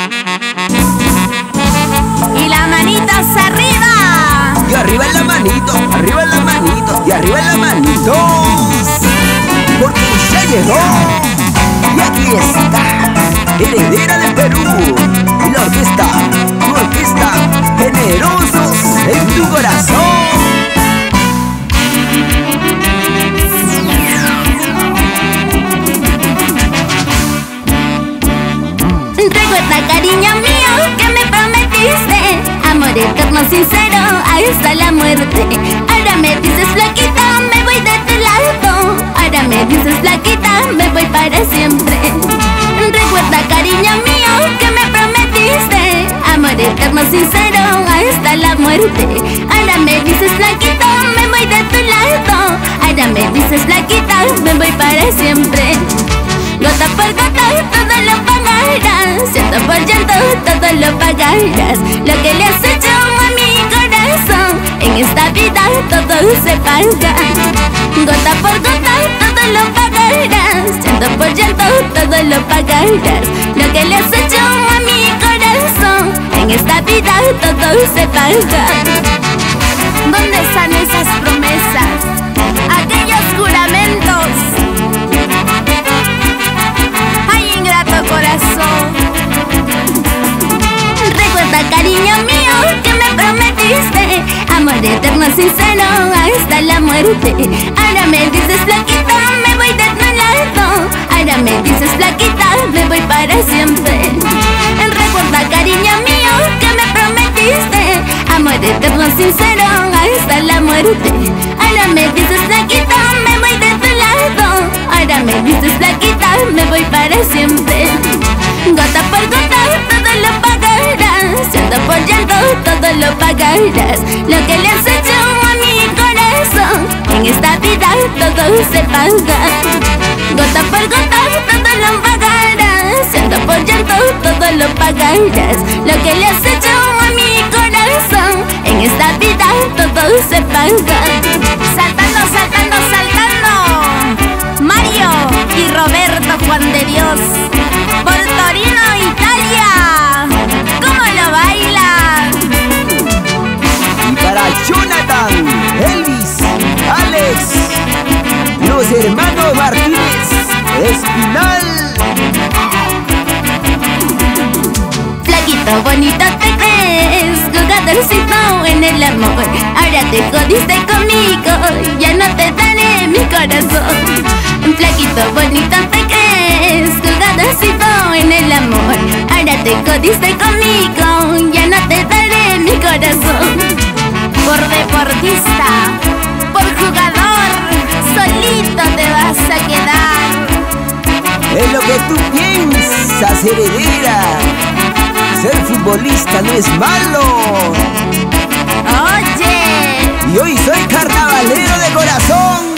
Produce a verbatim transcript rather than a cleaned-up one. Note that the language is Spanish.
Y las manitos arriba. Y arriba en la manito, arriba en la manito, y arriba en la manito. Porque ya llegó. Y aquí está, heredera de Perú. Y la orquesta, tu orquesta, generosos en tu corazón. Recuerda, cariño mío, que me prometiste amor eterno, sincero, hasta la muerte. Ahora me dices, flaquita, me voy de tu lado. Ahora me dices, flaquita, me voy para siempre. Recuerda, cariño mío, que me prometiste amor eterno, sincero, hasta la muerte. Ahora me dices, flaquita, me voy de tu lado. Ahora me dices, flaquita, me voy para siempre. Gota por gota todo lo pagarás, llanto por llanto todo lo pagarás. Lo que le has hecho a mi corazón, en esta vida todo se paga. Gota por gota todo lo pagarás, llanto por llanto todo lo pagarás. Lo que le has hecho a mi corazón, en esta vida todo se paga. ¿Dónde están esas promesas? Aquellos juramentos. Corazón, recuerda, cariño mío, que me prometiste amor eterno, sincero, hasta la muerte. Ahora me dices, flaquita, me voy de tu lado. Ahora me dices, flaquita, me voy para siempre. Recuerda, cariño mío, que me prometiste amor eterno, sincero, hasta la muerte. Ahora me dices, flaquita, me voy de tu lado. Ahora me dices, flaquita, me voy para siempre. Gota por gota todo lo pagarás, llanto por llanto todo lo pagarás. Lo que le has hecho a mi corazón, en esta vida todo se paga. Gota por gota todo lo pagarás, llanto por llanto todo lo pagarás. Lo que le has hecho a mi corazón, en esta vida todo se paga. Saltando, saltando, saltando, Mario y Roberto Juan de Dios, por Torino, Italia. ¿Cómo lo bailan? Y para Jonathan, Elvis, Alex, los hermanos Martínez Espinal. Flaquito, bonito te crees, jugadorcito en el amor. Ahora te jodiste conmigo, ya no te daré mi corazón. Flaquito, bonito te crees, jugadorcito en el amor. Ahora te jodiste conmigo, ya no te daré mi corazón. Por deportista, por jugador, solito te vas a quedar. Es lo que tú piensas, heredera. Ser futbolista no es malo. Oye, Y hoy soy carnavalero de corazón.